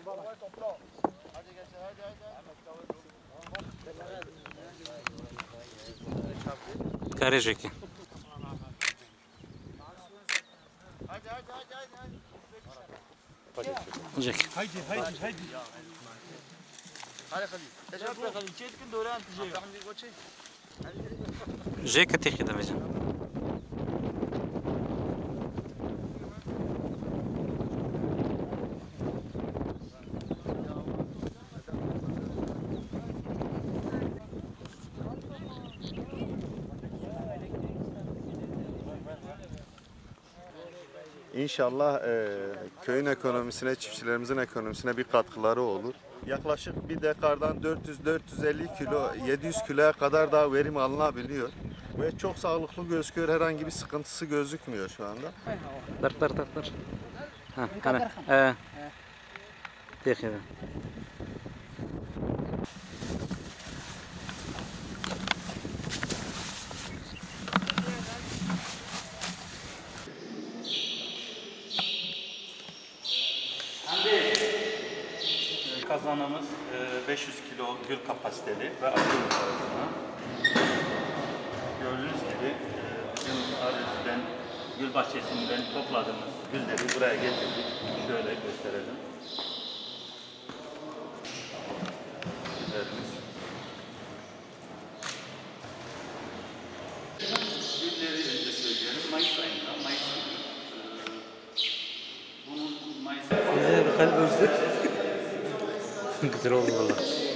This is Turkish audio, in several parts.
Karajeki. Jeki. Haydi. Jeki teki de verin. İnşallah köyün ekonomisine, çiftçilerimizin ekonomisine bir katkıları olur. Yaklaşık bir dekardan 400-450 kilo, 700 kiloya kadar da verim alınabiliyor. Ve çok sağlıklı gözüküyor, herhangi bir sıkıntısı gözükmüyor şu anda. Dur. Ha, ana. Teki de. Kazanımız 500 kilo gül kapasiteli ve akıllı tarafına. Gördüğünüz gibi bizim araziden, gül bahçesinden topladığımız gülleri buraya getirdik. Şöyle gösterelim. Güllerimiz. Gülleri önce söyleyelim. Mayıs ayında, Mayıs günü. Bunun Mayıs ayında... Güzel oldu valla.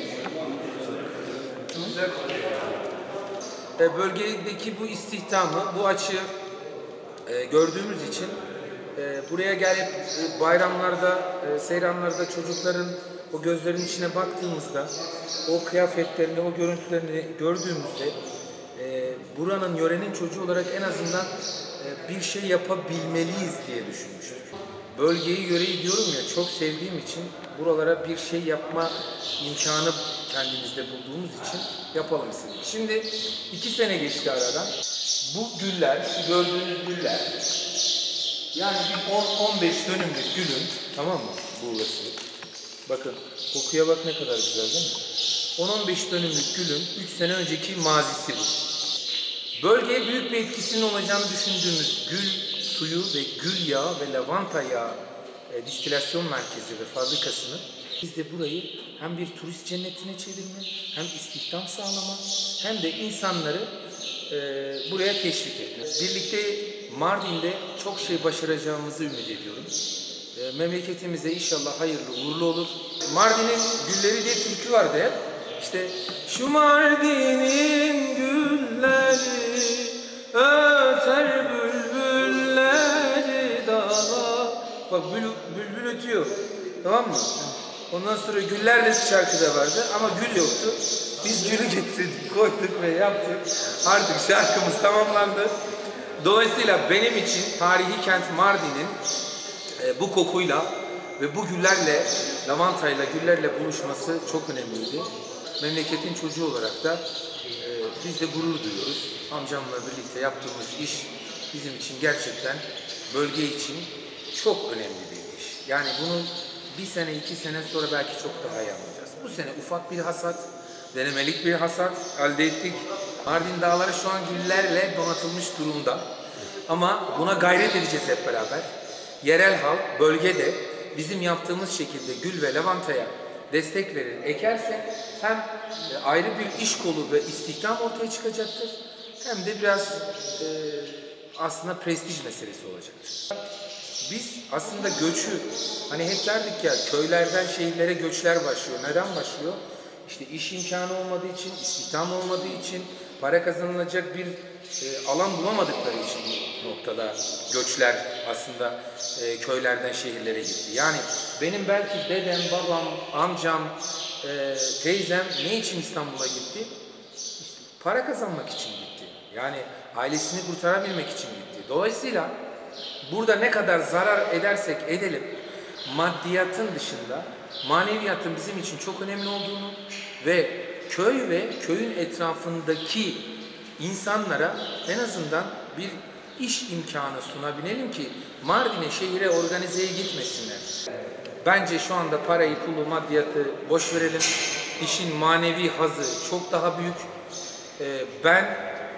Bölgedeki bu istihdamı, bu açığı gördüğümüz için buraya gelip bayramlarda, seyranlarda çocukların o gözlerinin içine baktığımızda, o kıyafetlerini, o görüntülerini gördüğümüzde buranın, yörenin çocuğu olarak en azından bir şey yapabilmeliyiz diye düşünmüştük. Bölgeyi, yöreyi diyorum ya, çok sevdiğim için buralara bir şey yapma imkanı kendimizde bulduğumuz için yapalım istedik. Şimdi 2 sene geçti aradan. Bu güller, şu gördüğünüz güller, yani bir 10-15 dönümlük gülün, tamam mı? Burası. Bakın, kokuya bak ne kadar güzel değil mi? 10-15 dönümlük gülün 3 sene önceki mazisi bu. Bölgeye büyük bir etkisinin olacağını düşündüğümüz gül suyu ve gül yağı ve lavanta yağı distilasyon merkezi ve fabrikasını biz de burayı hem bir turist cennetine çevirme, hem istihdam sağlama, hem de insanları buraya teşvik etme. Birlikte Mardin'de çok şey başaracağımızı ümit ediyorum. Memleketimize inşallah hayırlı uğurlu olur. Mardin'in gülleri diye türkü vardı hep. İşte şu Mardin'in gülleri öter bülbülleri dağa. Bak bülbül ötüyor. Tamam mı? Ondan sonra Güllerle şarkıda vardı ama gül yoktu. Biz gülü getirdik, koyduk ve yaptık. Artık şarkımız tamamlandı. Dolayısıyla benim için tarihi kent Mardin'in bu kokuyla ve bu güllerle, lavantayla, güllerle buluşması çok önemliydi. Memleketin çocuğu olarak da biz de gurur duyuyoruz. Amcamla birlikte yaptığımız iş bizim için gerçekten bölge için çok önemli bir iş. Yani bunun 1 sene, 2 sene sonra belki çok daha iyi anlayacağız. Bu sene ufak bir hasat, denemelik bir hasat elde ettik. Mardin dağları şu an güllerle donatılmış durumda. Ama buna gayret edeceğiz hep beraber. Yerel halk bölgede bizim yaptığımız şekilde gül ve lavantaya destek verir, ekerse hem ayrı bir iş kolu ve istihdam ortaya çıkacaktır, hem de biraz aslında prestij meselesi olacaktır. Biz aslında göçü, hani hep derdik ya, köylerden şehirlere göçler başlıyor. Neden başlıyor? İşte iş imkanı olmadığı için, istihdam olmadığı için, para kazanılacak bir alan bulamadıkları için bu noktada göçler aslında köylerden şehirlere gitti. Yani benim belki dedem, babam, amcam, teyzem ne için İstanbul'a gitti? Para kazanmak için gitti. Yani ailesini kurtarabilmek için gitti. Dolayısıyla burada ne kadar zarar edersek edelim, maddiyatın dışında maneviyatın bizim için çok önemli olduğunu ve köy ve köyün etrafındaki insanlara en azından bir iş imkanı sunabilelim ki Mardin'e, şehire organizeye gitmesinler. Bence şu anda parayı, pulu, maddiyatı boş verelim. İşin manevi hazzı çok daha büyük. Ben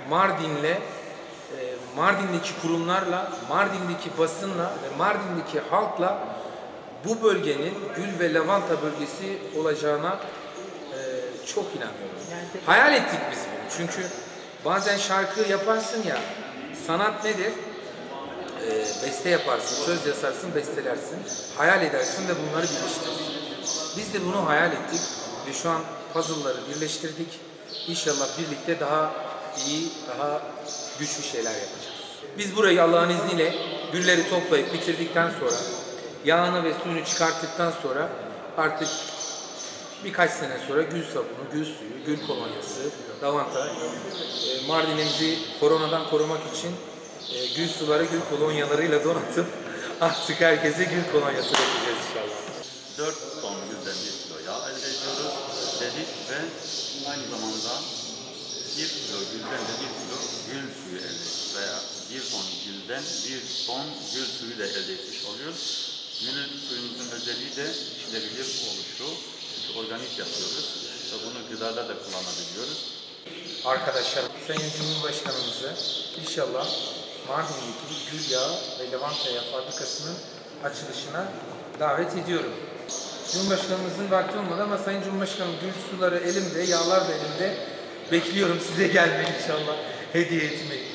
Mardin'deki kurumlarla, Mardin'deki basınla ve Mardin'deki halkla bu bölgenin gül ve lavanta bölgesi olacağına çok inanıyorum. Hayal ettik biz bunu. Çünkü bazen şarkı yaparsın ya, sanat nedir? Beste yaparsın, söz yazarsın, bestelersin, hayal edersin ve bunları birleştirirsin. Biz de bunu hayal ettik ve şu an puzzle'ları birleştirdik. İnşallah birlikte daha iyi, daha güçlü şeyler yapacağız. Biz burayı Allah'ın izniyle gülleri toplayıp bitirdikten sonra, yağını ve suyunu çıkarttıktan sonra artık birkaç sene sonra gül sabunu, gül suyu, gül kolonyası, lavanta, Mardin'imizi koronadan korumak için gül suları, gül kolonyalarıyla donatıp artık herkese gül kolonyası yapacağız inşallah. 4 ton gülden 1 kilo yağ elde ediyoruz dedik ve aynı zamanda 1 kilo gülden de 1 kilo gül suyu elde ediyoruz veya 1 ton gülden 1 ton gül suyu da elde etmiş oluyoruz. Gül suyumuzun özelliği de içilebilir oluşu, organik yapıyoruz ve bunu gıdada da kullanabiliyoruz. Arkadaşlar, Sayın Cumhurbaşkanımızı inşallah Mardin'deki gül yağı ve lavanta yağı fabrikasının açılışına davet ediyorum. Cumhurbaşkanımızın vakti olmadı ama Sayın Cumhurbaşkanım gül suları elimde, yağlar da elimde. Bekliyorum size gelmeyi inşallah hediye etmeyi.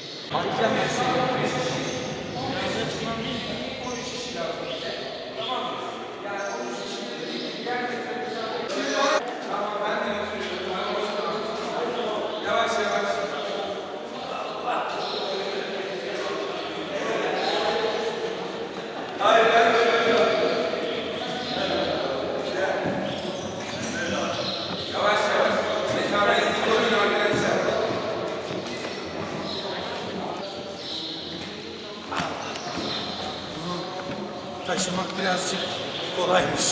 Taşımak birazcık kolaymış.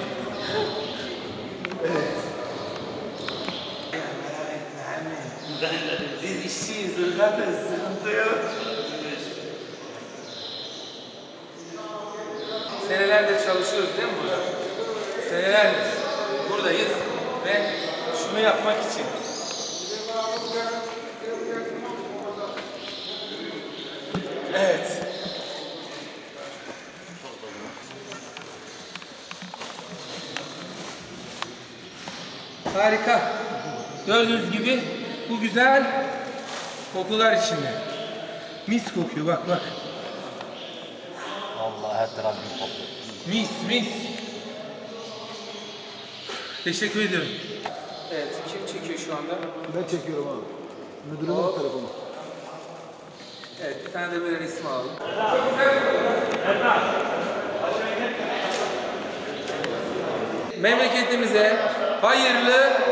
Biz işçiyiz, ırgatız, sıkıntı yok. Senelerdir çalışıyoruz değil mi burada? Senelerdir buradayız ve şunu yapmak için. Evet. Harika. Gördüğünüz gibi bu güzel kokular içinde. Mis kokuyor bak bak. Allah her taraf bir kokuyor. Mis mis. Teşekkür ediyorum. Evet, kim çekiyor şu anda? Ben çekiyorum abi. Müdürümün telefonu. Evet, bir tane de böyle resim alalım. Memleketimize hayırlı